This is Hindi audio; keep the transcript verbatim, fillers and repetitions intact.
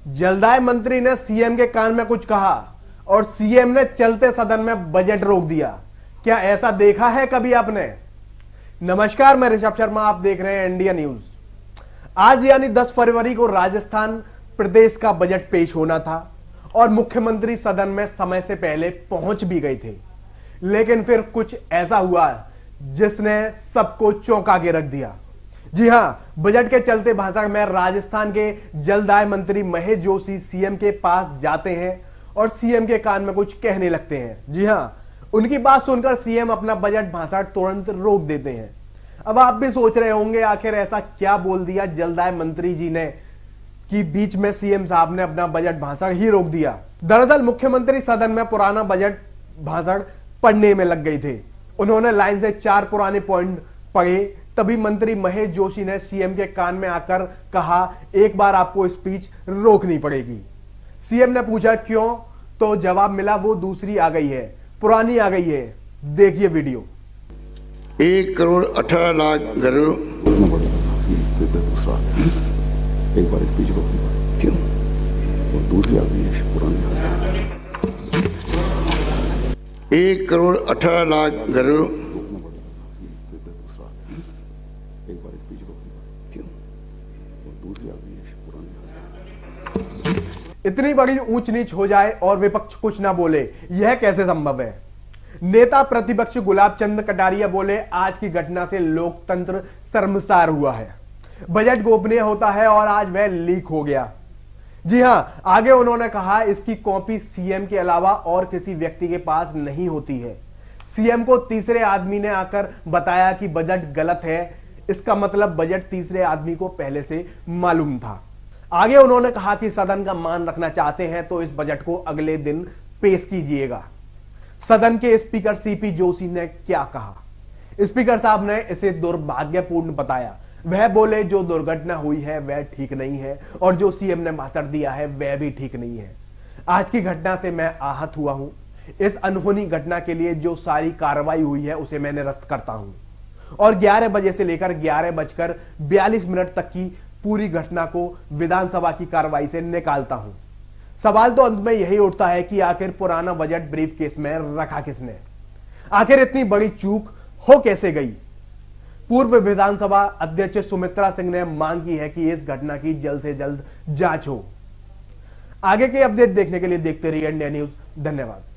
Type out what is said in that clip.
जलदाय मंत्री ने सीएम के कान में कुछ कहा और सीएम ने चलते सदन में बजट रोक दिया। क्या ऐसा देखा है कभी आपने? नमस्कार, मैं ऋषभ शर्मा, आप देख रहे हैं इंडिया न्यूज। आज यानी दस फरवरी को राजस्थान प्रदेश का बजट पेश होना था और मुख्यमंत्री सदन में समय से पहले पहुंच भी गए थे, लेकिन फिर कुछ ऐसा हुआ जिसने सबको चौंका के रख दिया। जी हां, बजट के चलते भाषण में राजस्थान के जलदाय मंत्री महेश जोशी सीएम के पास जाते हैं और सीएम के कान में कुछ कहने लगते हैं। जी हां, उनकी बात सुनकर सीएम अपना बजट भाषण तुरंत रोक देते हैं। अब आप भी सोच रहे होंगे आखिर ऐसा क्या बोल दिया जलदाय मंत्री जी ने कि बीच में सीएम साहब ने अपना बजट भाषण ही रोक दिया। दरअसल मुख्यमंत्री सदन में पुराना बजट भाषण पढ़ने में लग गए थे। उन्होंने लाइन से चार पुराने पॉइंट पढ़े, तभी मंत्री महेश जोशी ने सीएम के कान में आकर कहा, एक बार आपको स्पीच रोकनी पड़ेगी। सीएम ने पूछा क्यों, तो जवाब मिला वो दूसरी आ गई है, पुरानी आ गई है। देखिए वीडियो। एक करोड़ अठारह लाख घरों एक बार स्पीच रोकनी पड़ेगी। क्यों? वो दूसरी आ गई है, पुरानी आ गई। एक करोड़ अठारह लाख घरों एक बार स्पीच रोकनी पड़ेगी। क्यों? वो दूसरी आ गई है, पुरानी आ गई। इतनी बड़ी ऊंच नीच हो जाए और विपक्ष कुछ ना बोले, यह कैसे संभव है? नेता प्रतिपक्ष गुलाब चंद कटारिया बोले, आज की घटना से लोकतंत्र शर्मसार हुआ है। बजट गोपनीय होता है और आज वह लीक हो गया। जी हां, आगे उन्होंने कहा, इसकी कॉपी सीएम के अलावा और किसी व्यक्ति के पास नहीं होती है। सीएम को तीसरे आदमी ने आकर बताया कि बजट गलत है, इसका मतलब बजट तीसरे आदमी को पहले से मालूम था। आगे उन्होंने कहा कि सदन का मान रखना चाहते हैं तो इस बजट को अगले दिन पेश कीजिएगा। सदन के स्पीकर सीपी जोशी ने क्या कहा? स्पीकर साहब ने इसे दुर्भाग्यपूर्ण बताया। वह बोले, जो दुर्घटना हुई है वह ठीक नहीं है और जो सीएम ने भाषण दिया है वह भी ठीक नहीं है। आज की घटना से मैं आहत हुआ हूं। इस अनहोनी घटना के लिए जो सारी कार्रवाई हुई है उसे मैं निरस्त करता हूं और ग्यारह बजे से लेकर ग्यारह बजकर बयालीस मिनट तक की पूरी घटना को विधानसभा की कार्रवाई से निकालता हूं। सवाल तो अंत में यही उठता है कि आखिर पुराना बजट ब्रीफ केस में रखा किसने? आखिर इतनी बड़ी चूक हो कैसे गई? पूर्व विधानसभा अध्यक्ष सुमित्रा सिंह ने मांग की है कि इस घटना की जल्द से जल्द जांच हो। आगे के अपडेट देखने के लिए देखते रहिए इंडिया न्यूज। धन्यवाद।